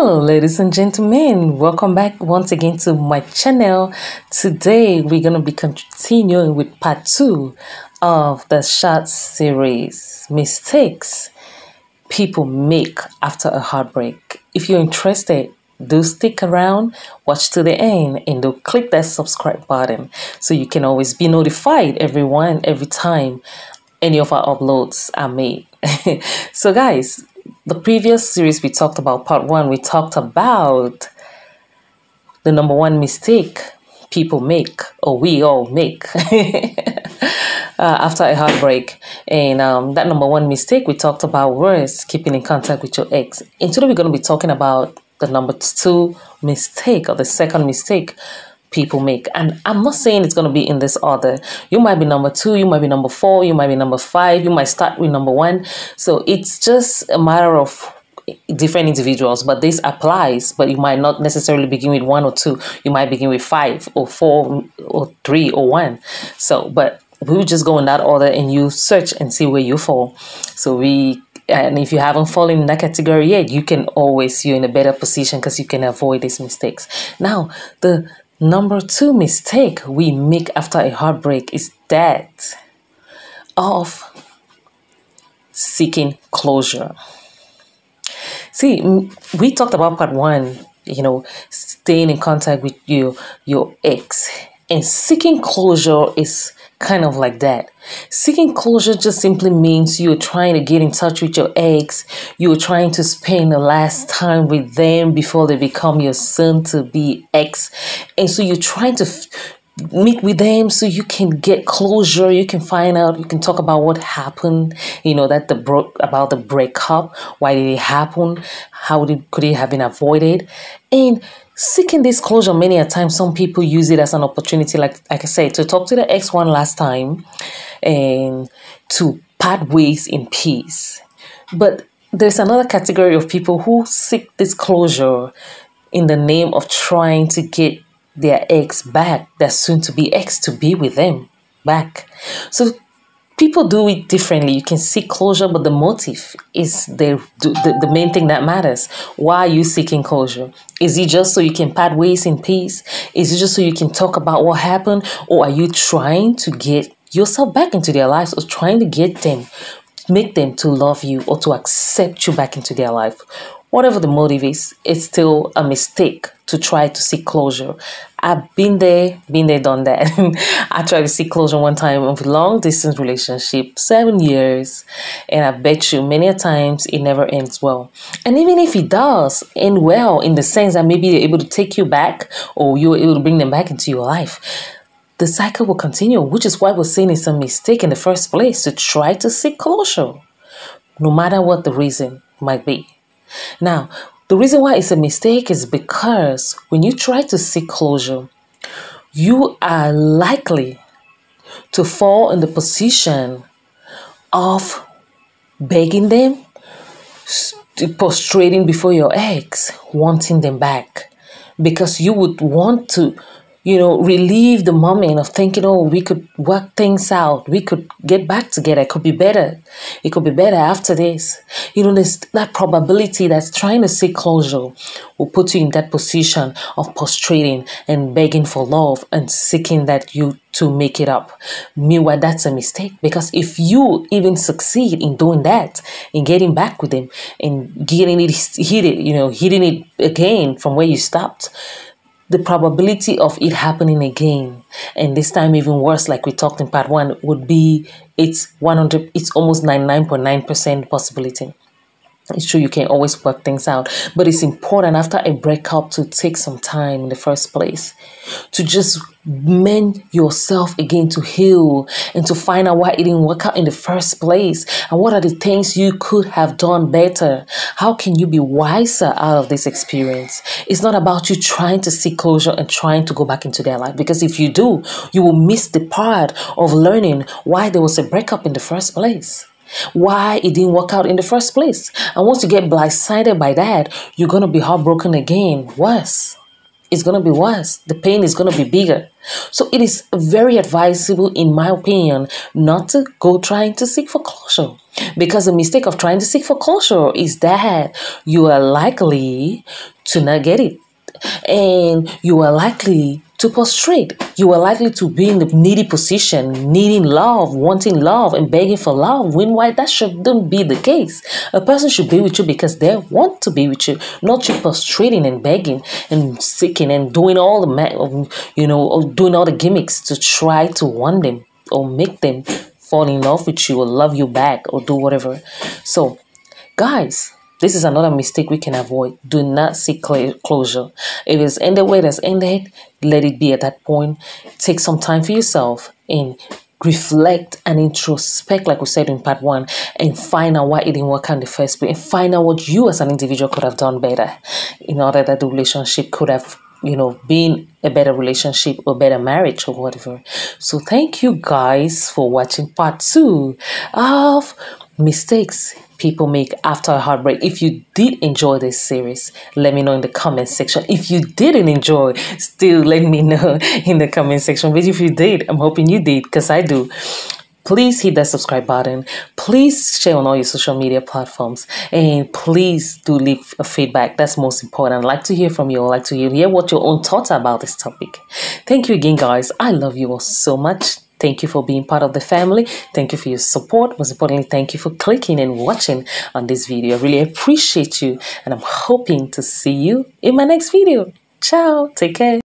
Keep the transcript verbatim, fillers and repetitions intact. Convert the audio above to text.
Hello ladies and gentlemen, welcome back once again to my channel. Today we're going to be continuing with part two of the short series Mistakes People Make After a Heartbreak. If you're interested, do stick around, watch to the end, and do click that subscribe button so you can always be notified every one every time any of our uploads are made. So guys, the previous series we talked about part one, we talked about the number one mistake people make, or we all make, uh, after a heartbreak. And um, that number one mistake we talked about was keeping in contact with your ex. And today we're going to be talking about the number two mistake, or the second mistake people make. And I'm not saying it's going to be in this order. You might be number two, you might be number four, you might be number five, you might start with number one. So it's just a matter of different individuals, but this applies. But you might not necessarily begin with one or two. You might begin with five or four or three or one. So, but we'll just go in that order and you search and see where you fall. So we And if you haven't fallen in that category yet, you can always, you're in a better position because you can avoid these mistakes. Now, the number two mistake we make after a heartbreak is that of seeking closure. See, we talked about part one, you know, staying in contact with you, your ex, and seeking closure is kind of like that. Seeking closure just simply means you're trying to get in touch with your ex. You're trying to spend the last time with them before they become your soon-to-be ex. And so you're trying to f meet with them so you can get closure. You can find out, you can talk about what happened, you know, that the bro about the breakup. Why did it happen? How did, could it have been avoided? And seeking this closure, many a time, some people use it as an opportunity, like, like I said, to talk to the ex one last time and to part ways in peace. But there's another category of people who seek this closure in the name of trying to get their ex back, their soon-to-be ex, to be with them back. So people do it differently. You can seek closure, but the motive is the, the, the main thing that matters. Why are you seeking closure? Is it just so you can part ways in peace? Is it just so you can talk about what happened? Or are you trying to get yourself back into their lives, or trying to get them, make them to love you or to accept you back into their life? Whatever the motive is, it's still a mistake to try to seek closure. I've been there, been there, done that. I tried to seek closure one time of a long distance relationship, seven years. And I bet you many a times it never ends well. And even if it does end well, in the sense that maybe they're able to take you back, or you're able to bring them back into your life, the cycle will continue, which is why we're saying it's a mistake in the first place to try to seek closure, no matter what the reason might be. Now, the reason why it's a mistake is because when you try to seek closure, you are likely to fall in the position of begging them, prostrating before your ex, wanting them back, because you would want to, you know, relieve the moment of thinking, oh, we could work things out. We could get back together. It could be better. It could be better after this. You know, there's that probability that's trying to seek closure will put you in that position of prostrating and begging for love and seeking that you to make it up. Meanwhile, that's a mistake, because if you even succeed in doing that, in getting back with them and getting it heated, you know, hitting it again from where you stopped, the probability of it happening again, and this time even worse, like we talked in part one, would be it's one hundred. It's almost ninety-nine point nine percent possibility. It's true, you can always work things out, but it's important after a breakup to take some time in the first place to just mend yourself again, to heal and to find out why it didn't work out in the first place, and what are the things you could have done better. How can you be wiser out of this experience? It's not about you trying to seek closure and trying to go back into their life, because if you do, you will miss the part of learning why there was a breakup in the first place, why it didn't work out in the first place. And once you get blindsided by that, you're going to be heartbroken again. Worse. It's going to be worse. The pain is going to be bigger. So it is very advisable, in my opinion, not to go trying to seek for closure. Because the mistake of trying to seek for closure is that you are likely to not get it. And you are likely to prostrate. You are likely to be in the needy position, needing love, wanting love, and begging for love. Meanwhile, that shouldn't be the case. A person should be with you because they want to be with you, not you prostrating and begging and seeking and doing all the, you know, doing all the gimmicks to try to want them or make them fall in love with you or love you back or do whatever. So, guys, this is another mistake we can avoid. Do not seek closure. If it's ended where it's ended, let it be at that point. Take some time for yourself and reflect and introspect, like we said in part one, and find out why it didn't work out in the first place, and find out what you as an individual could have done better in order that the relationship could have, you know, been a better relationship or better marriage or whatever. So thank you guys for watching part two of mistakes people make after a heartbreak. If you did enjoy this series, let me know in the comment section. If you didn't enjoy, still let me know in the comment section. But if you did, I'm hoping you did, because I do. Please hit that subscribe button. Please share on all your social media platforms. And please do leave a feedback. That's most important. I'd like to hear from you. I'd like to hear what your own thoughts are about this topic. Thank you again, guys. I love you all so much. Thank you for being part of the family. Thank you for your support. Most importantly, thank you for clicking and watching on this video. I really appreciate you. And I'm hoping to see you in my next video. Ciao. Take care.